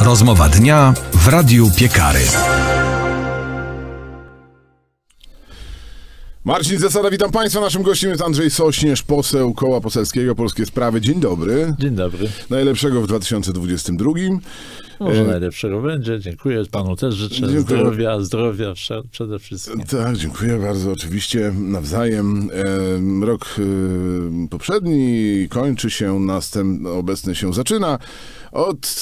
Rozmowa dnia w Radiu Piekary. Marcin Zasada, witam Państwa. Naszym gościem jest Andrzej Sośnierz, poseł Koła Poselskiego Polskie Sprawy. Dzień dobry. Dzień dobry. Najlepszego w 2022. Może najlepszego będzie. Dziękuję panu też. Życzę zdrowia przede wszystkim. Tak, dziękuję bardzo. Oczywiście nawzajem. Rok poprzedni kończy się, obecny się zaczyna od...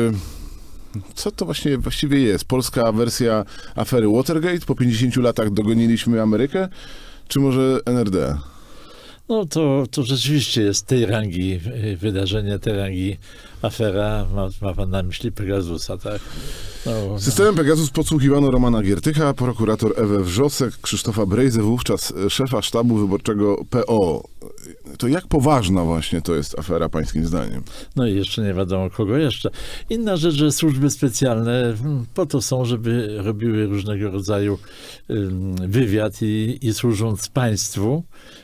Co to właściwie jest? Polska wersja afery Watergate? Po 50 latach dogoniliśmy Amerykę? Czy może NRD? No to rzeczywiście jest tej rangi wydarzenie, tej rangi afera. Ma pan na myśli Pegasusa, tak? Systemem Pegasus podsłuchiwano Romana Giertycha, prokurator Ewę Wrzosek, Krzysztofa Brejzę, wówczas szefa sztabu wyborczego PO. To jak poważna właśnie to jest afera, pańskim zdaniem? No i jeszcze nie wiadomo kogo jeszcze. Inna rzecz, że służby specjalne po to są, żeby robiły różnego rodzaju wywiad i służąc państwu,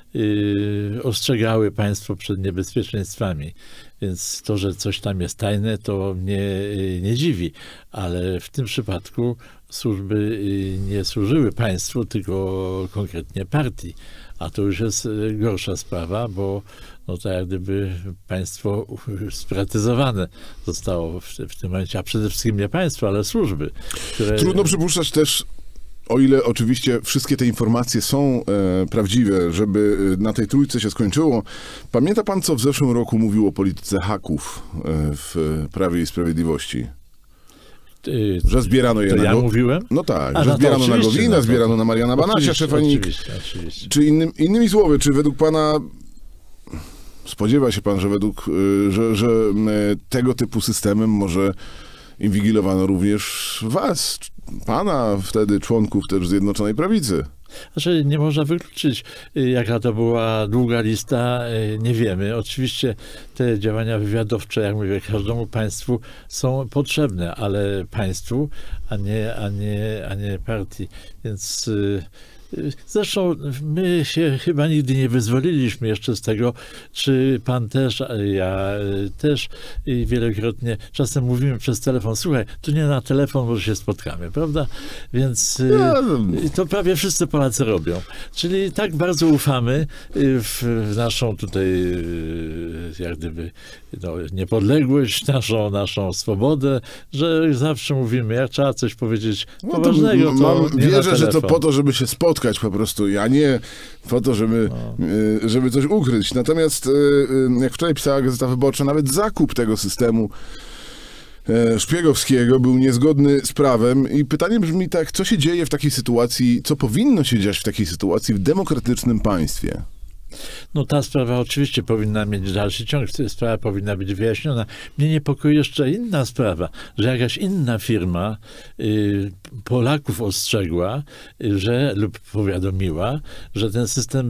ostrzegały państwo przed niebezpieczeństwami. Więc to, że coś tam jest tajne, to mnie nie dziwi. Ale w tym przypadku służby nie służyły państwu, tylko konkretnie partii. A to już jest gorsza sprawa, bo tak jak gdyby państwo sprywatyzowane zostało w tym momencie, a przede wszystkim nie państwo, ale służby. Które... Trudno przypuszczać też, o ile oczywiście wszystkie te informacje są prawdziwe, żeby na tej trójce się skończyło. Pamięta pan, co w zeszłym roku mówił o polityce haków w Prawie i Sprawiedliwości? Że zbierano je to na ja mówiłem? No tak, że zbierano na Gowina, zbierano na Mariana Banasia, szefa NIK. Oczywiście. Czy innymi słowy, czy według pana spodziewa się pan, że że tego typu systemem może inwigilowano również was, pana, wtedy członków też Zjednoczonej Prawicy? Znaczy, nie można wykluczyć, jaka to była długa lista, nie wiemy. Oczywiście te działania wywiadowcze, jak mówię, każdemu państwu są potrzebne, ale państwu, a nie partii. Więc zresztą my się chyba nigdy nie wyzwoliliśmy jeszcze z tego, czy pan też, ja też i wielokrotnie czasem mówimy przez telefon, słuchaj, tu nie na telefon, może się spotkamy, prawda? Więc to prawie wszyscy Polacy robią. Czyli tak bardzo ufamy w naszą tutaj jak gdyby niepodległość, naszą swobodę, że zawsze mówimy, jak trzeba coś powiedzieć poważnego, to wierzę, że to po to, żeby się spotkać po prostu, a nie po to, żeby coś ukryć. Natomiast jak wczoraj pisała Gazeta Wyborcza, nawet zakup tego systemu szpiegowskiego był niezgodny z prawem i pytanie brzmi tak, co się dzieje w takiej sytuacji, co powinno się dziać w takiej sytuacji w demokratycznym państwie? No ta sprawa oczywiście powinna mieć dalszy ciąg, sprawa powinna być wyjaśniona. Mnie niepokoi jeszcze inna sprawa, że jakaś inna firma Polaków ostrzegła, lub powiadomiła, że ten system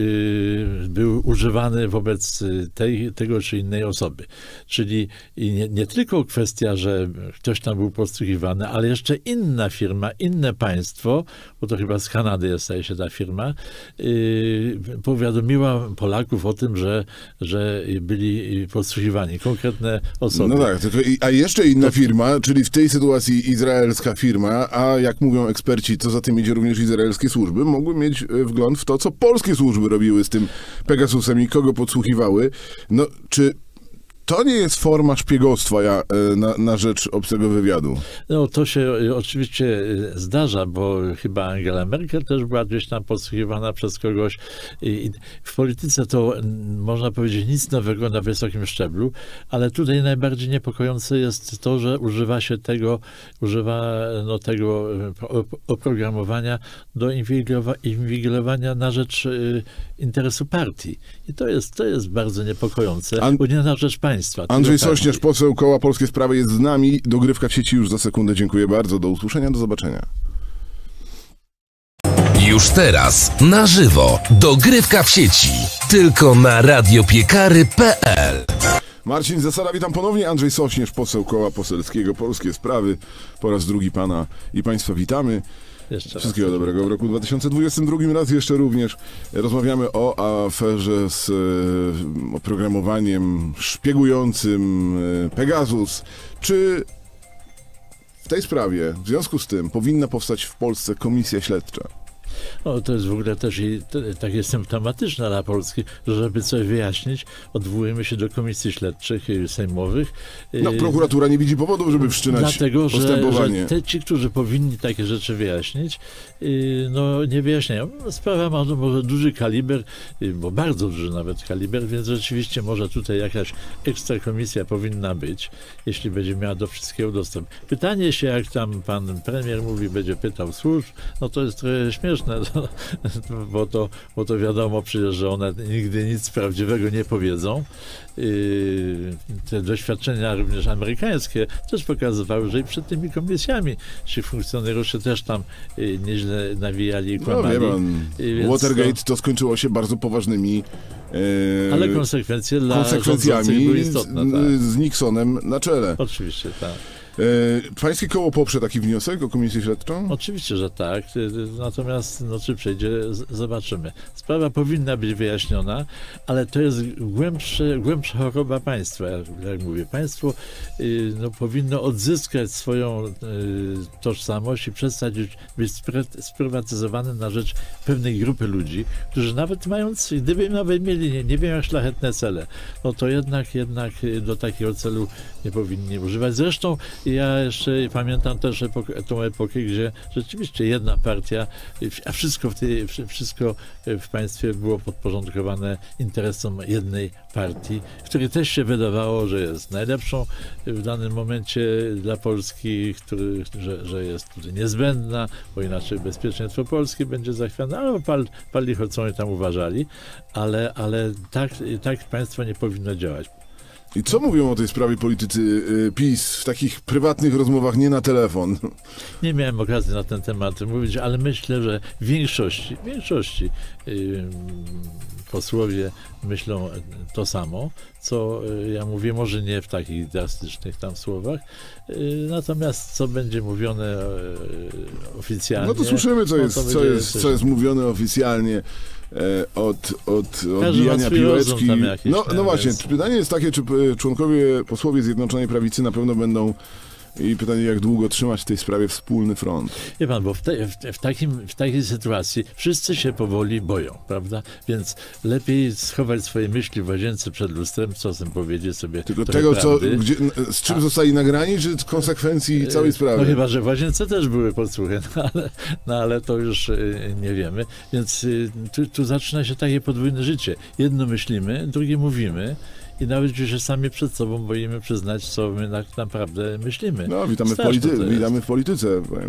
był używany wobec tego czy innej osoby. Czyli nie tylko kwestia, że ktoś tam był podsłuchiwany, ale jeszcze inna firma, inne państwo, bo to chyba z Kanady jest, staje się ta firma, powiadomiła Polaków o tym, że byli podsłuchiwani konkretne osoby. No tak, a jeszcze inna firma, czyli w tej sytuacji izraelska firma, a jak mówią eksperci, co za tym idzie również izraelskie służby, mogły mieć wgląd w to, co polskie służby robiły z tym Pegasusem i kogo podsłuchiwały. No, czy to nie jest forma szpiegostwa na rzecz obcego wywiadu? No to się oczywiście zdarza, bo chyba Angela Merkel też była gdzieś tam podsłuchiwana przez kogoś. I w polityce to można powiedzieć nic nowego na wysokim szczeblu, ale tutaj najbardziej niepokojące jest to, że używa się tego oprogramowania do inwigilowania na rzecz interesu partii. I to jest bardzo niepokojące, bo nie na rzecz państwa. Andrzej Sośnierz, poseł Koła Polskie Sprawy jest z nami. Dogrywka w sieci już za sekundę. Dziękuję bardzo. Do usłyszenia, do zobaczenia. Już teraz, na żywo, dogrywka w sieci. Tylko na radiopiekary.pl. Marcin Zasada, witam ponownie. Andrzej Sośnierz, poseł Koła Poselskiego Polskie Sprawy. Po raz drugi pana i państwa witamy. Wszystkiego dobrego w roku 2022. Raz jeszcze również rozmawiamy o aferze z oprogramowaniem szpiegującym Pegasus. Czy tej sprawie, w związku z tym, powinna powstać w Polsce komisja śledcza. No, to jest w ogóle też takie symptomatyczne dla Polski, że żeby coś wyjaśnić, odwołujemy się do komisji śledczych sejmowych. No, prokuratura nie widzi powodów, żeby wszczynać postępowanie. Dlatego, że ci, którzy powinni takie rzeczy wyjaśnić, no nie wyjaśniają. Sprawa ma może duży kaliber, bo bardzo duży nawet kaliber, więc rzeczywiście może tutaj jakaś ekstra komisja powinna być, jeśli będzie miała do wszystkiego dostęp. Pytanie się, jak tam pan premier mówi, będzie pytał służb, no to jest trochę śmieszne, bo to wiadomo przecież, że one nigdy nic prawdziwego nie powiedzą. Te doświadczenia również amerykańskie też pokazywały, że i przed tymi komisjami ci funkcjonariusze też tam nieźle nawijali i kłamali. No wie pan, Watergate to skończyło się bardzo poważnymi ale konsekwencje dla rządzących były istotne. Tak. Z Nixonem na czele. Oczywiście, tak. Pańskie koło poprze taki wniosek o komisję śledczą? Oczywiście, że tak. Natomiast czy przejdzie, zobaczymy. Sprawa powinna być wyjaśniona, ale to jest głębsza choroba państwa. Jak mówię, państwo powinno odzyskać swoją tożsamość i przestać być sprywatyzowane na rzecz pewnej grupy ludzi, którzy nawet gdyby nawet mieli, nie wiem jak szlachetne cele, no to jednak do takiego celu nie powinni używać. Zresztą ja jeszcze pamiętam też tą epokę, gdzie rzeczywiście jedna partia, a wszystko w państwie było podporządkowane interesom jednej partii, której też się wydawało, że jest najlepszą w danym momencie dla Polski, że jest tutaj niezbędna, bo inaczej bezpieczeństwo Polski będzie zachwiane, ale pali choć co oni tam uważali, ale tak państwo nie powinno działać. I co mówią o tej sprawie politycy PiS w takich prywatnych rozmowach, nie na telefon? Nie miałem okazji na ten temat mówić, ale myślę, że w większości posłowie myślą to samo, co ja mówię, może nie w takich drastycznych tam słowach, natomiast co będzie mówione oficjalnie. No to słyszymy, co jest mówione oficjalnie. Od odbijania piłeczki. No właśnie, pytanie jest takie, czy posłowie Zjednoczonej Prawicy na pewno będą, i pytanie, jak długo trzymać w tej sprawie wspólny front. Wie pan, bo w takiej sytuacji wszyscy się powoli boją, prawda? Więc lepiej schować swoje myśli w łazience przed lustrem, czasem powiedzieć sobie tylko tego, z czym zostali nagrani, czy z konsekwencji całej sprawy? No chyba, że w łazience też były podsłuchy, ale to już nie wiemy. Więc tu zaczyna się takie podwójne życie. Jedno myślimy, drugie mówimy. I nawet już się sami przed sobą boimy przyznać, co my tak naprawdę myślimy. No, witamy w polityce.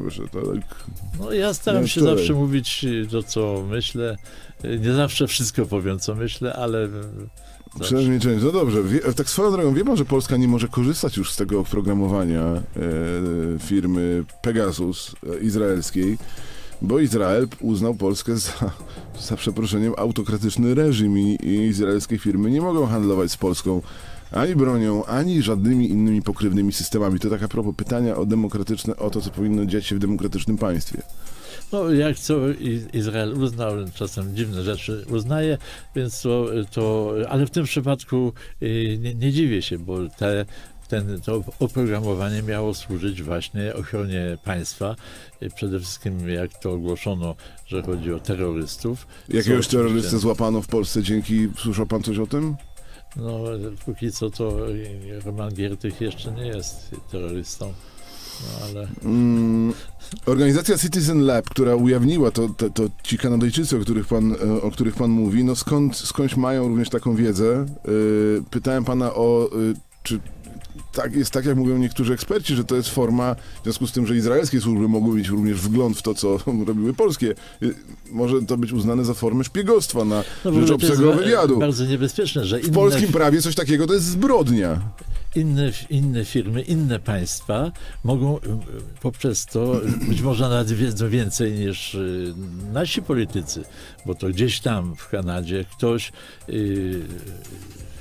No, ja staram się zawsze mówić to, co myślę. Nie zawsze wszystko powiem, co myślę, ale... Przynajmniej część. No dobrze. Tak swoją drogą, wie pan, że Polska nie może korzystać już z tego oprogramowania firmy Pegasus izraelskiej, bo Izrael uznał Polskę za przeproszeniem, autokratyczny reżim i izraelskie firmy nie mogą handlować z Polską ani bronią, ani żadnymi innymi pokrewnymi systemami. To tak a propos pytania o to, co powinno dziać się w demokratycznym państwie. No, jak co Izrael uznał, czasem dziwne rzeczy uznaje, więc ale w tym przypadku nie dziwię się, bo to oprogramowanie miało służyć właśnie ochronie państwa. Przede wszystkim, jak to ogłoszono, że chodzi o terrorystów. Jakiegoś terrorystę złapano w Polsce słyszał pan coś o tym? No, póki co to Roman Giertych jeszcze nie jest terrorystą. No, ale... Organizacja Citizen Lab, która ujawniła to ci Kanadyjczycy, o których pan mówi, no skądś mają również taką wiedzę. Pytałem pana czy jest tak, jak mówią niektórzy eksperci, że to jest forma, w związku z tym, że izraelskie służby mogły mieć również wgląd w to, co robiły polskie. Może to być uznane za formę szpiegostwa na rzecz obcego wywiadu. Bardzo niebezpieczne, że w polskim prawie coś takiego to jest zbrodnia. Inne firmy, inne państwa mogą poprzez to, być może nawet wiedzą więcej niż nasi politycy, bo to gdzieś tam w Kanadzie ktoś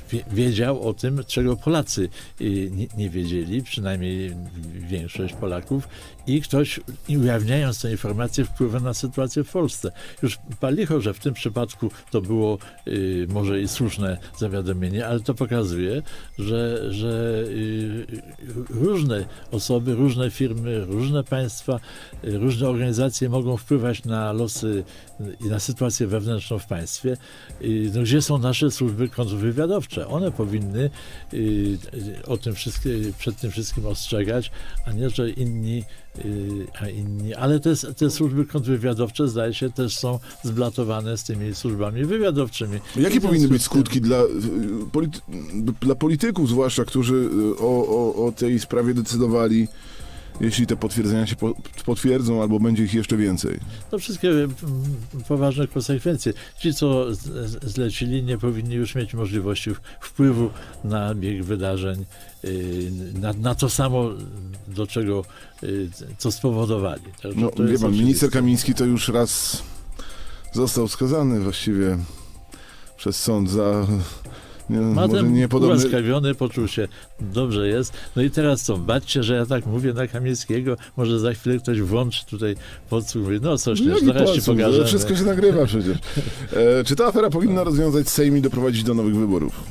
wiedział o tym, czego Polacy nie wiedzieli, przynajmniej większość Polaków, i ktoś, ujawniając tę informację, wpływa na sytuację w Polsce. Już palicho, że w tym przypadku to było może i słuszne zawiadomienie, ale to pokazuje, że różne osoby, różne firmy, różne państwa, różne organizacje mogą wpływać na losy i na sytuację wewnętrzną w państwie. No, gdzie są nasze służby kontrwywiadowcze? One powinny o tym przed tym wszystkim ostrzegać, a nie, że inni, ale te służby kontrwywiadowcze, zdaje się, też są zblatowane z tymi służbami wywiadowczymi. Jakie powinny być skutki dla polityków, zwłaszcza, którzy o tej sprawie decydowali, jeśli te potwierdzenia się potwierdzą, albo będzie ich jeszcze więcej? To wszystkie poważne konsekwencje. Ci, co zlecili, nie powinni już mieć możliwości wpływu na bieg wydarzeń, na to samo, do czego, co spowodowali. No, wie pan, minister Kamiński to już raz został skazany właściwie przez sąd za... ułaskawiony, poczuł się, dobrze jest. No i teraz co, baczcie, że ja tak mówię na Kamińskiego, może za chwilę ktoś włączy tutaj podsłuch, mówi, no coś, zaraz ci pokażemy. Wszystko się nagrywa przecież. Czy ta afera powinna rozwiązać Sejm i doprowadzić do nowych wyborów?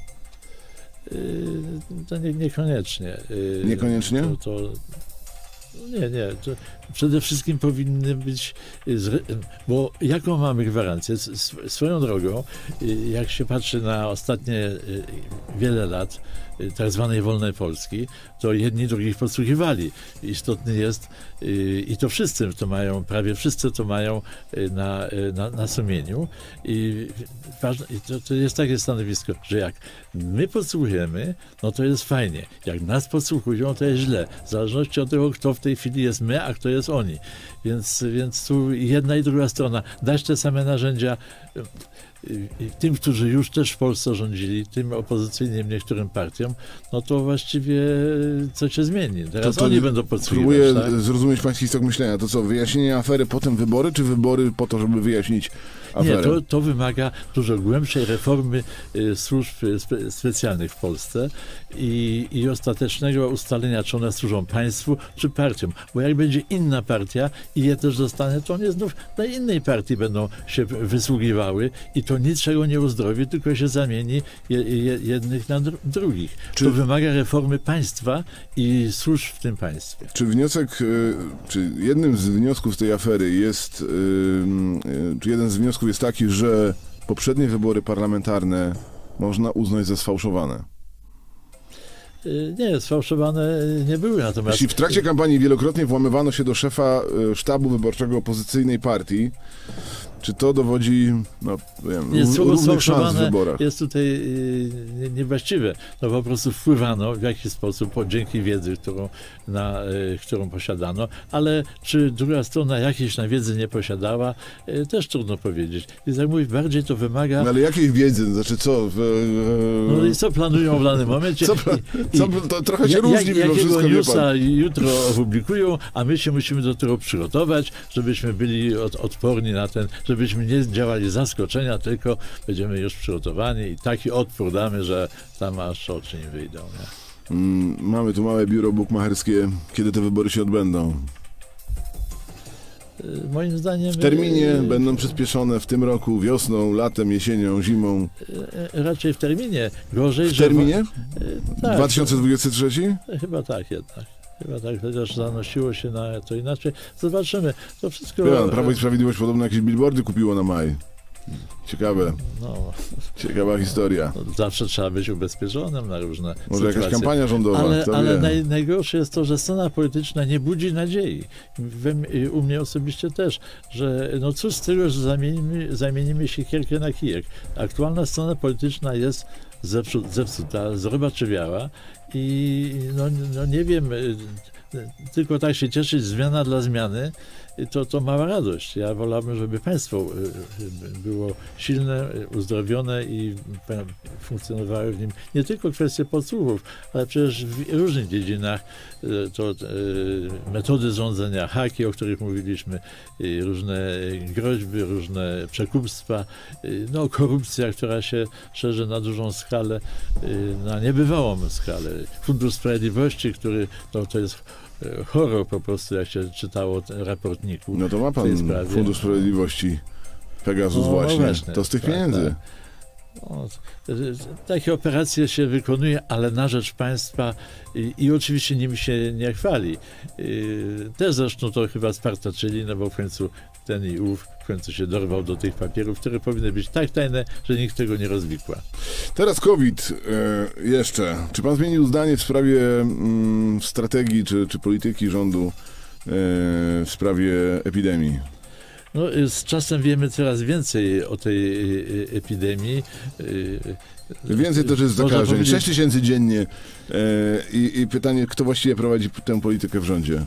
To niekoniecznie. Niekoniecznie? Nie. To przede wszystkim powinny być, bo jaką mamy gwarancję? Swoją drogą, jak się patrzy na ostatnie wiele lat tak zwanej wolnej Polski, to jedni drugich podsłuchiwali. Istotny jest, i to wszyscy to mają, prawie wszyscy to mają na sumieniu. I to jest takie stanowisko, że jak my podsłuchujemy, no to jest fajnie. Jak nas podsłuchują, to jest źle. W zależności od tego, kto w tej chwili jest my, a kto jest oni. Więc tu jedna i druga strona dać te same narzędzia tym, którzy już też w Polsce rządzili, tym opozycyjnym niektórym partiom, no to właściwie co się zmieni? Teraz to oni będą podsłuchiwać. Próbuję tak? zrozumieć pański tok myślenia. To co, wyjaśnienie afery, potem wybory, czy wybory po to, żeby wyjaśnić aferę? Nie, to wymaga dużo głębszej reformy służb specjalnych w Polsce i ostatecznego ustalenia, czy one służą państwu, czy partiom. Bo jak będzie inna partia i je też dostanie, to one znów na innej partii będą się wysługiwały i to niczego nie uzdrowi, tylko się zamieni jednych na drugich. To wymaga reformy państwa i służb w tym państwie. Czy czy jednym z wniosków tej afery jest, czy jeden z wniosków jest taki, że poprzednie wybory parlamentarne można uznać za sfałszowane? Nie, sfałszowane nie były, natomiast... Jeśli w trakcie kampanii wielokrotnie włamywano się do szefa sztabu wyborczego opozycyjnej partii, czy to dowodzi równych szans w wyborach? Jest tutaj niewłaściwe. No po prostu wpływano w jakiś sposób dzięki wiedzy, którą posiadano, ale czy druga strona jakiejś wiedzy nie posiadała, też trudno powiedzieć. I tak mówię, bardziej to wymaga... No ale jakiej wiedzy? Znaczy co? No i co planują w danym momencie? To trochę się różni mimo wszystko, newsa jutro opublikują, a my się musimy do tego przygotować, żebyśmy byli odporni na żebyśmy nie działali zaskoczenia, tylko będziemy już przygotowani i taki odpór damy, że tam aż oczy nie wyjdą. Nie? Mamy tu małe biuro bukmacherskie. Kiedy te wybory się odbędą? Moim zdaniem... W terminie będą przyspieszone w tym roku, wiosną, latem, jesienią, zimą? Raczej w terminie. Gorzej, w terminie? Tak. 2023? Chyba tak jednak. Chyba tak, chociaż zanosiło się na to inaczej. Zobaczymy. To wszystko... Prawo i Sprawiedliwość podobno jakieś billboardy kupiło na maj. Ciekawe. No. Ciekawa historia. No, zawsze trzeba być ubezpieczonym na różne Może sytuacje. jakaś kampania rządowa. Ale najgorsze jest to, że scena polityczna nie budzi nadziei. U mnie osobiście też, że no cóż z tego, że zamienimy siekierkę na kijek. Aktualna scena polityczna jest zepsuta, zrobaczywiała i no nie wiem, tylko tak się cieszyć, zmiana dla zmiany, to mała radość. Ja wolałbym, żeby państwo było silne, uzdrowione i funkcjonowały w nim nie tylko kwestie podsłuchów, ale przecież w różnych dziedzinach to metody rządzenia, haki, o których mówiliśmy, różne groźby, różne przekupstwa, no korupcja, która się szerzy na dużą skalę, na niebywałą skalę. Fundusz Sprawiedliwości, który to jest horror po prostu, jak się czytało raportniku. No to ma pan Fundusz Sprawiedliwości, Pegasus właśnie. To z tych pieniędzy. No, takie operacje się wykonuje, ale na rzecz państwa i oczywiście nimi się nie chwali. Też zresztą to chyba spartaczyli, no bo w końcu ten i ów w końcu się dorwał do tych papierów, które powinny być tak tajne, że nikt tego nie rozwikła. Teraz COVID jeszcze. Czy pan zmienił zdanie w sprawie strategii czy polityki rządu w sprawie epidemii? No, z czasem wiemy coraz więcej o tej epidemii. Więcej też jest zakażeń. 6 tysięcy dziennie. I pytanie, kto właściwie prowadzi tę politykę w rządzie?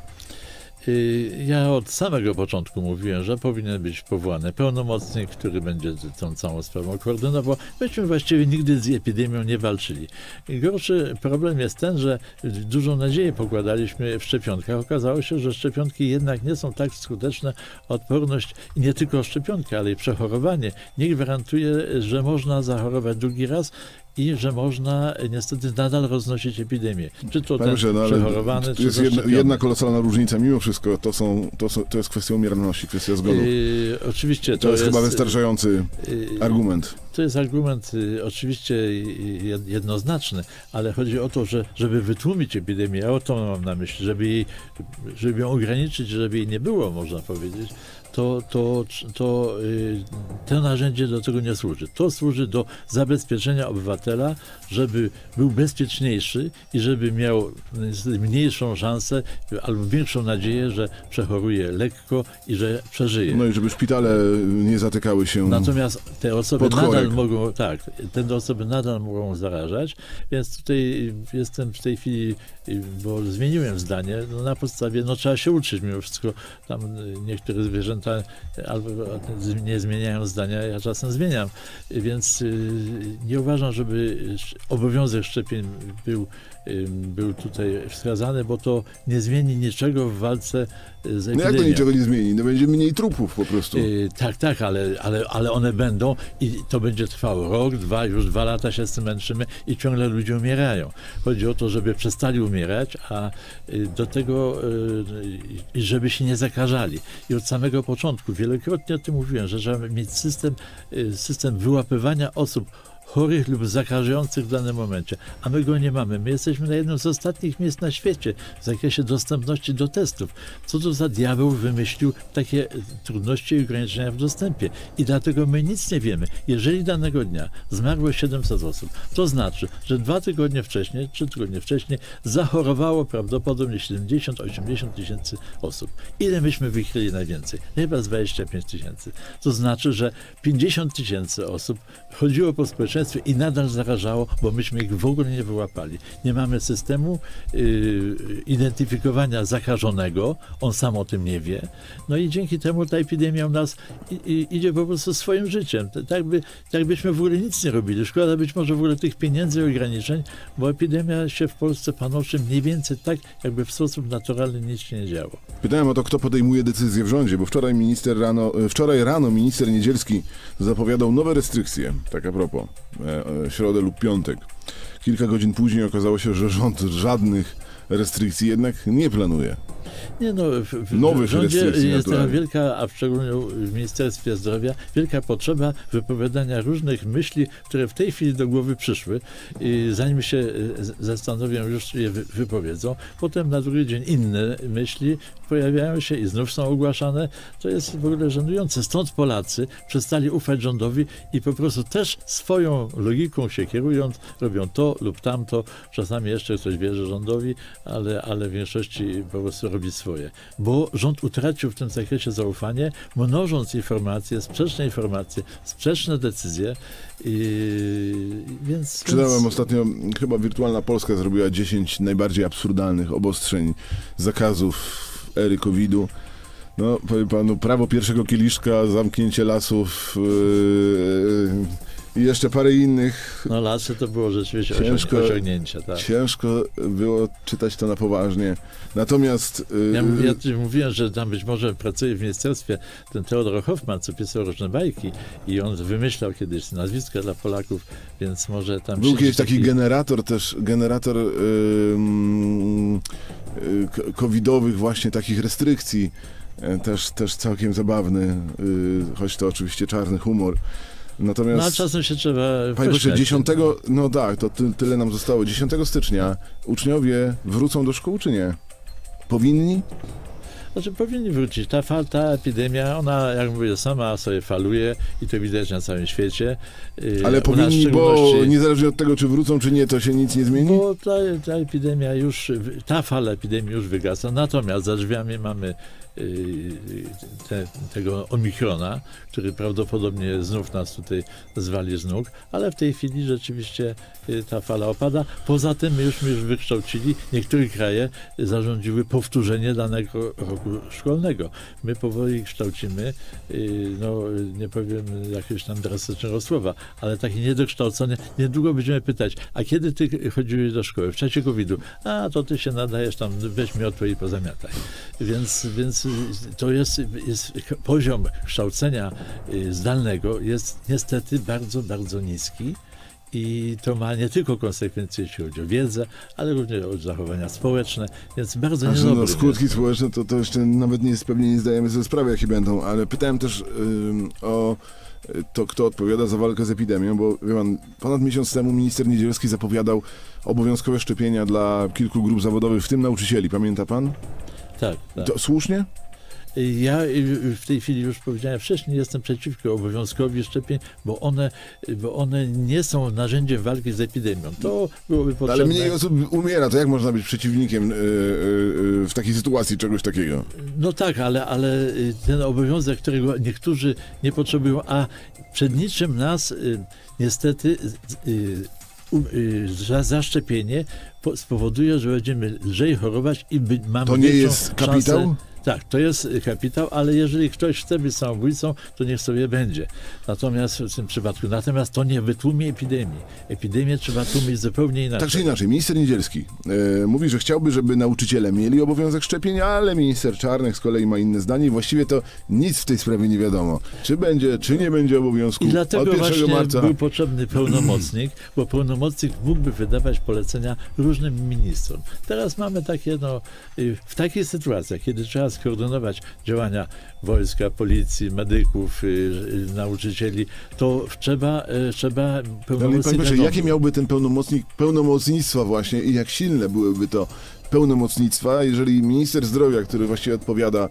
Ja od samego początku mówiłem, że powinien być powołany pełnomocnik, który będzie tą całą sprawą koordynował. Myśmy właściwie nigdy z epidemią nie walczyli. I gorszy problem jest ten, że dużą nadzieję pokładaliśmy w szczepionkach. Okazało się, że szczepionki jednak nie są tak skuteczne. Odporność i nie tylko szczepionka, ale i przechorowanie nie gwarantuje, że można zachorować drugi raz i że można niestety nadal roznosić epidemię. Czy to ten przechorowany, czy jest jedna kolosalna różnica. Mimo wszystko to jest kwestia umieralności, kwestia zgonów. Oczywiście to jest chyba wystarczający argument. To jest argument oczywiście jednoznaczny, ale chodzi o to, że żeby wytłumić epidemię, ja o to mam na myśli, żeby ją ograniczyć, żeby jej nie było, można powiedzieć, to narzędzie do tego nie służy. To służy do zabezpieczenia obywatela, żeby był bezpieczniejszy i żeby miał mniejszą szansę albo większą nadzieję, że przechoruje lekko i że przeżyje. No i żeby szpitale nie zatykały się. Natomiast te osoby nadal mogą zarażać, więc tutaj jestem w tej chwili, bo zmieniłem zdanie, na podstawie, trzeba się uczyć mimo wszystko, tam niektóre zwierzęta albo nie zmieniają zdania, ja czasem zmieniam, więc nie uważam, żeby obowiązek szczepień był tutaj wskazany, bo to nie zmieni niczego w walce z epidemią. No jak to niczego nie zmieni? No będzie mniej trupów po prostu. Tak, ale one będą i to będzie trwało rok, dwa, już 2 lata się z tym męczymy i ciągle ludzie umierają. Chodzi o to, żeby przestali umierać, a do tego i żeby się nie zakażali. I od samego początku, wielokrotnie o tym mówiłem, że trzeba mieć system wyłapywania osób chorych lub zakażających w danym momencie, a my go nie mamy. My jesteśmy na jednym z ostatnich miejsc na świecie w zakresie dostępności do testów. Co to za diabeł wymyślił takie trudności i ograniczenia w dostępie? I dlatego my nic nie wiemy. Jeżeli danego dnia zmarło 700 osób, to znaczy, że 2 tygodnie wcześniej, 3 tygodnie wcześniej zachorowało prawdopodobnie 70-80 tysięcy osób. Ile myśmy wykryli najwięcej? Chyba 25 tysięcy. To znaczy, że 50 tysięcy osób chodziło po społeczeństwie i nadal zarażało, bo myśmy ich w ogóle nie wyłapali. Nie mamy systemu identyfikowania zakażonego, on sam o tym nie wie. No i dzięki temu ta epidemia u nas idzie po prostu swoim życiem. Tak byśmy w ogóle nic nie robili. Szkoda być może w ogóle tych pieniędzy i ograniczeń, bo epidemia się w Polsce panoszy mniej więcej tak, jakby w sposób naturalny nic się nie działo. Pytałem o to, kto podejmuje decyzje w rządzie, bo wczoraj rano minister Niedzielski zapowiadał nowe restrykcje, tak a propos, środę lub piątek. Kilka godzin później okazało się, że rząd żadnych restrykcji jednak nie planuje. Nie no, w rządzie jest teraz wielka, a w szczególnie w Ministerstwie Zdrowia, wielka potrzeba wypowiadania różnych myśli, które w tej chwili do głowy przyszły. I zanim się zastanowią, już je wypowiedzą. Potem na drugi dzień inne myśli pojawiają się i znów są ogłaszane. To jest w ogóle żenujące. Stąd Polacy przestali ufać rządowi i po prostu też swoją logiką się kierując, robią to lub tamto. Czasami jeszcze ktoś wierzy rządowi, ale w większości po prostu robią robić swoje, bo rząd utracił w tym zakresie zaufanie, mnożąc informacje, sprzeczne decyzje. Czytałem ostatnio, chyba Wirtualna Polska zrobiła 10 najbardziej absurdalnych obostrzeń, zakazów ery COVID-u. No, powiem panu, prawo pierwszego kieliszka, zamknięcie lasów i jeszcze parę innych. No lasy to było rzeczywiście osiągnięcie. Tak. Ciężko było czytać to na poważnie. Natomiast... Ja mówiłem, że tam być może pracuje w ministerstwie ten Theodor Hoffmann, co pisał różne bajki i on wymyślał kiedyś nazwiska dla Polaków, więc może tam... Był kiedyś taki generator covidowych właśnie takich restrykcji, też całkiem zabawny, choć to oczywiście czarny humor. Natomiast... No a czasem się trzeba... Panie pośle, 10... No tak, to tyle nam zostało. 10 stycznia uczniowie wrócą do szkół, czy nie? Powinni? Znaczy powinni wrócić. Ta epidemia, ona, jak mówię, sama sobie faluje i to widać na całym świecie. Ale powinni, bo niezależnie od tego, czy wrócą, czy nie, to się nic nie zmieni? Bo ta epidemia już, ta fala epidemii już wygasa. Natomiast za drzwiami mamy tego Omikrona, który prawdopodobnie znów nas tutaj zwali z nóg, ale w tej chwili rzeczywiście ta fala opada. Poza tym my już wykształcili, niektóre kraje zarządziły powtórzenie danego roku szkolnego. My powoli kształcimy, no nie powiem jakiegoś tam drastycznego słowa, ale takie niedokształcone, niedługo będziemy pytać, a kiedy ty chodziłeś do szkoły? W czasie COVID-u. A to ty się nadajesz tam, weź miotłę i pozamiataj. Więc to jest poziom kształcenia zdalnego jest niestety bardzo, bardzo niski i to ma nie tylko konsekwencje, jeśli chodzi o wiedzę, ale również o zachowania społeczne, więc bardzo niedobre. No, skutki społeczne to jeszcze nawet pewnie nie zdajemy sobie sprawy, jakie będą, ale pytałem też o to, kto odpowiada za walkę z epidemią, bo wie pan, ponad miesiąc temu minister Niedzielski zapowiadał obowiązkowe szczepienia dla kilku grup zawodowych, w tym nauczycieli. Pamięta pan? Tak. To słusznie? Ja w tej chwili już powiedziałem wcześniej, jestem przeciwko obowiązkowi szczepień, bo one nie są narzędziem walki z epidemią. To byłoby potrzebne. Ale mniej osób umiera, to jak można być przeciwnikiem w takiej sytuacji czegoś takiego? No tak, ale ten obowiązek, którego niektórzy nie potrzebują, a przed niczym nas niestety zaszczepienie spowoduje, że będziemy lżej chorować i mamy to nie jest kapitał? Szansę. Tak, to jest kapitał, ale jeżeli ktoś chce być samobójcą, to niech sobie będzie. Natomiast w tym przypadku, to nie wytłumi epidemii. Epidemię trzeba tłumić zupełnie inaczej. Tak czy inaczej, minister Niedzielski mówi, że chciałby, żeby nauczyciele mieli obowiązek szczepienia, ale minister Czarnek z kolei ma inne zdanie i właściwie to nic w tej sprawie nie wiadomo. Czy będzie, czy nie będzie obowiązku. I dlatego od 1 właśnie marca był potrzebny pełnomocnik, bo pełnomocnik mógłby wydawać polecenia różnym ministrom. Teraz mamy takie, w takich sytuacjach, kiedy trzeba skoordynować działania wojska, policji, medyków, nauczycieli, to trzeba pełnomocnika. Ale jakie miałby ten pełnomocnik pełnomocnictwa właśnie i jak silne byłyby to pełnomocnictwa, jeżeli minister zdrowia, który właściwie odpowiada,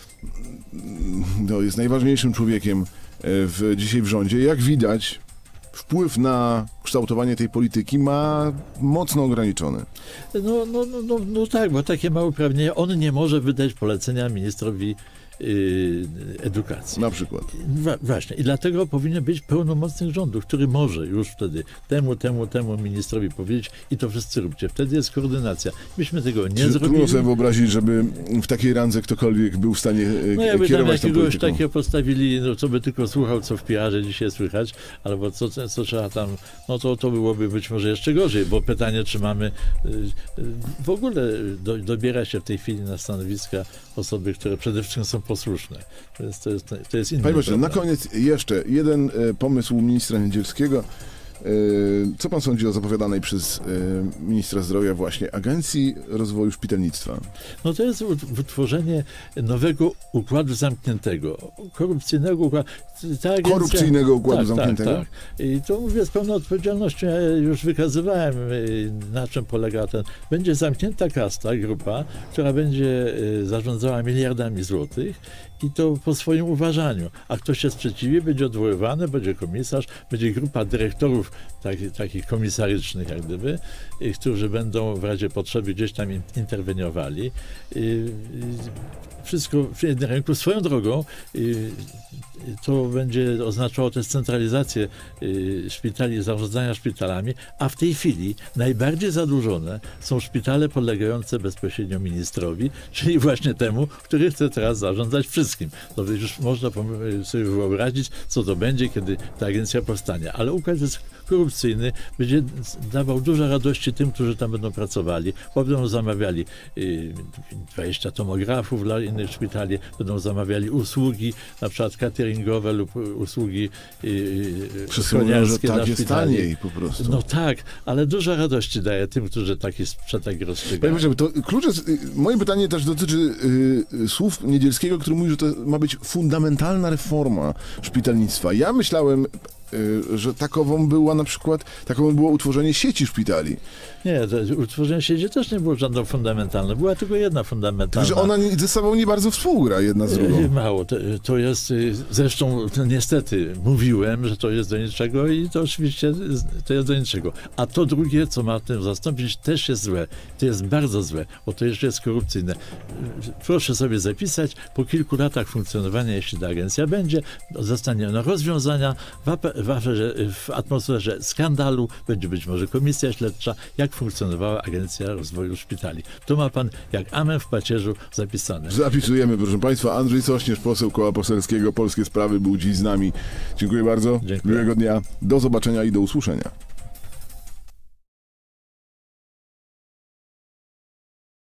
jest najważniejszym człowiekiem dzisiaj w rządzie, jak widać, wpływ na kształtowanie tej polityki ma mocno ograniczony. No tak, bo takie ma uprawnienia. On nie może wydać polecenia ministrowi edukacji. Na przykład. Właśnie. I dlatego powinien być pełnomocnik rządu, który może już wtedy temu ministrowi powiedzieć i to wszyscy róbcie. Wtedy jest koordynacja. Myśmy tego nie zrobili. Trudno sobie wyobrazić, żeby w takiej randze ktokolwiek był w stanie jakby kierować tam tą polityką. takiego postawili, co by tylko słuchał, co w PR-ze dzisiaj słychać, albo co trzeba tam, to byłoby być może jeszcze gorzej, bo pytanie, czy mamy w ogóle dobiera się w tej chwili na stanowiska osoby, które przede wszystkim są posłuszne. To jest inny Panie pośle, problem. na koniec jeszcze jeden pomysł ministra Niedzielskiego. Co pan sądzi o zapowiadanej przez ministra zdrowia właśnie Agencji Rozwoju Szpitalnictwa? To jest wytworzenie nowego układu zamkniętego, korupcyjnego układu. Korupcyjnego układu zamkniętego? Tak. I to mówię z pełną odpowiedzialnością. Ja już wykazywałem, na czym polega ten. Będzie zamknięta kasta, grupa, która będzie zarządzała miliardami złotych i to po swoim uważaniu. A kto się sprzeciwi, będzie odwoływany, będzie komisarz, będzie grupa dyrektorów urzędników takich komisarycznych, jak gdyby, którzy będą w razie potrzeby gdzieś tam interweniowali. Wszystko w jednym ręku. Swoją drogą to będzie oznaczało też centralizację szpitali, zarządzania szpitalami, a w tej chwili najbardziej zadłużone są szpitale podlegające bezpośrednio ministrowi, czyli właśnie temu, który chce teraz zarządzać wszystkim. To już można sobie wyobrazić, co to będzie, kiedy ta agencja powstanie. Ale układ jest korupcyjny, będzie dawał dużo radości tym, którzy tam będą pracowali, bo będą zamawiali 20 tomografów dla innych szpitali, będą zamawiali usługi, na przykład cateringowe lub usługi ochroniarskie dla tak jest szpitali. taniej po prostu. No tak, ale dużo radości daje tym, którzy taki przetarg rozstrzygają. Panie Boże, to klucz jest, moje pytanie też dotyczy słów Niedzielskiego, który mówi, że to ma być fundamentalna reforma szpitalnictwa. Ja myślałem, że takową było utworzenie sieci szpitali. Nie, utworzenie sieci też nie było żadną fundamentalną. Była tylko jedna fundamentalna. Że ona ze sobą nie bardzo współgra jedna z drugą. Mało. To jest, zresztą niestety mówiłem, że to jest do niczego i to oczywiście to jest do niczego. A to drugie, co ma tym zastąpić, też jest złe. To jest bardzo złe, bo to jeszcze jest korupcyjne. Proszę sobie zapisać, po kilku latach funkcjonowania, jeśli ta agencja będzie, zostanie ona rozwiązania w atmosferze skandalu, będzie być może komisja śledcza, jak funkcjonowała Agencja Rozwoju Szpitali. To ma pan jak amen w pacierzu zapisane. Zapisujemy, proszę państwa. Andrzej Sośnierz, poseł Koła Poselskiego Polskie Sprawy, był dziś z nami. Dziękuję bardzo. Dziękuję. Miłego dnia. Do zobaczenia i do usłyszenia.